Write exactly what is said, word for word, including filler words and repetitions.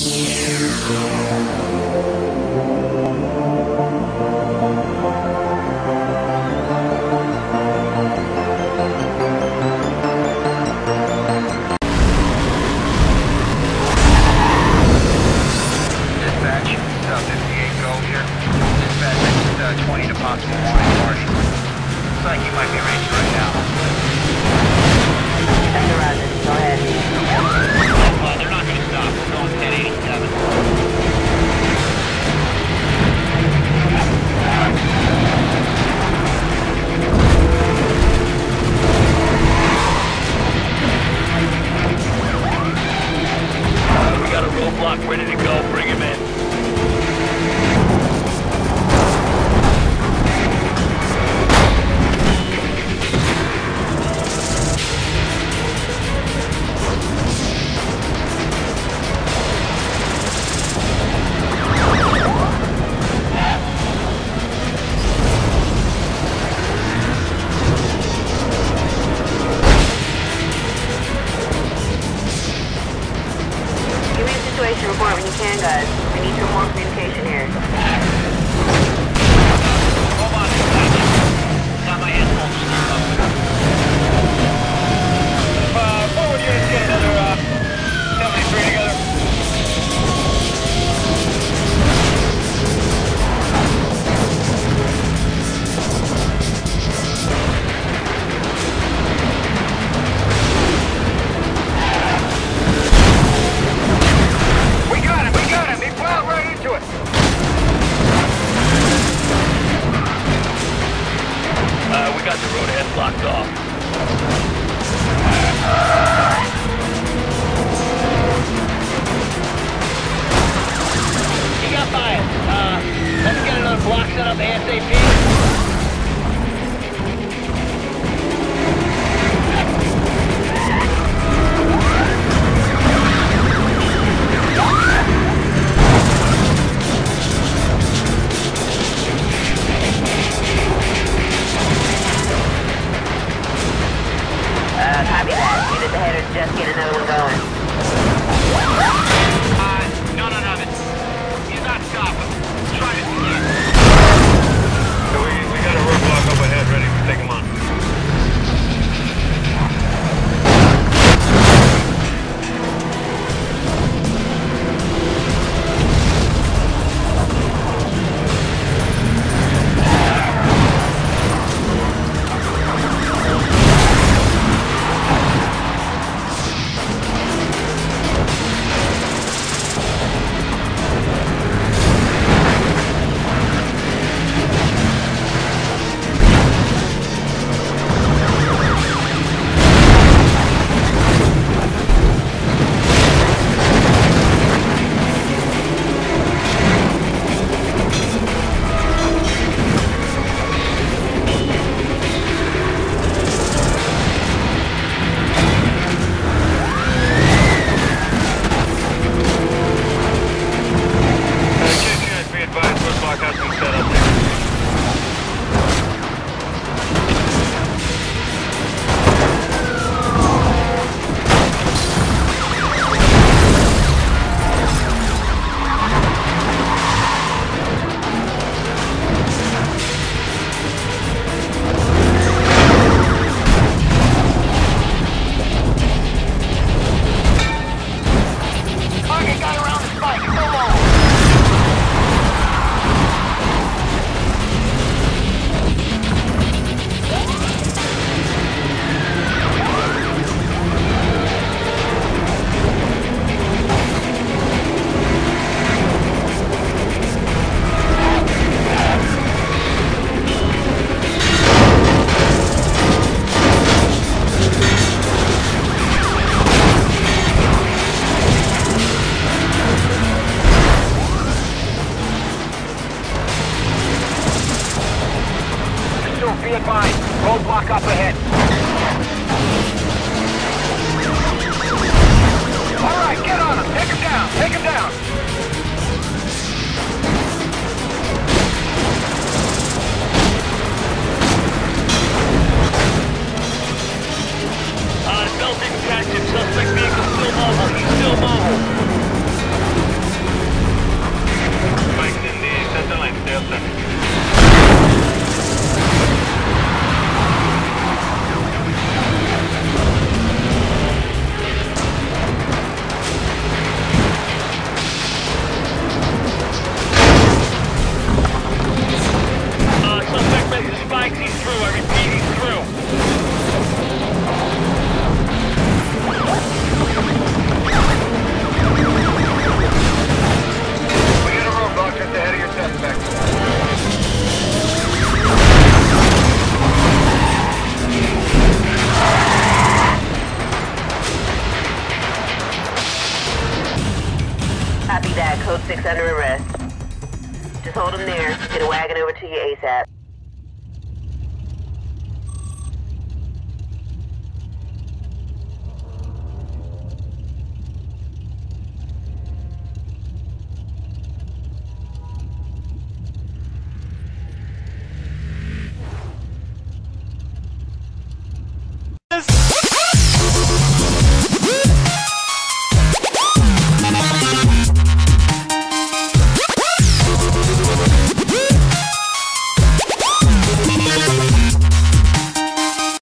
Report when you can, guys. We need some more communication here. Hold on, got my headphones turned up. If uh, forward units get another uh, seventy-three together. Got the road ahead blocked off. He got by it. Uh, let's get another block set up ASAP. Uh, copy that. Unit the headers, just get another one going. Uh, no, no, no. He's not stopping. Try it again. So we, we got a roadblock up ahead ready to take him on. Copy that. Code six under arrest. Just hold him there. Get a wagon over to you ASAP.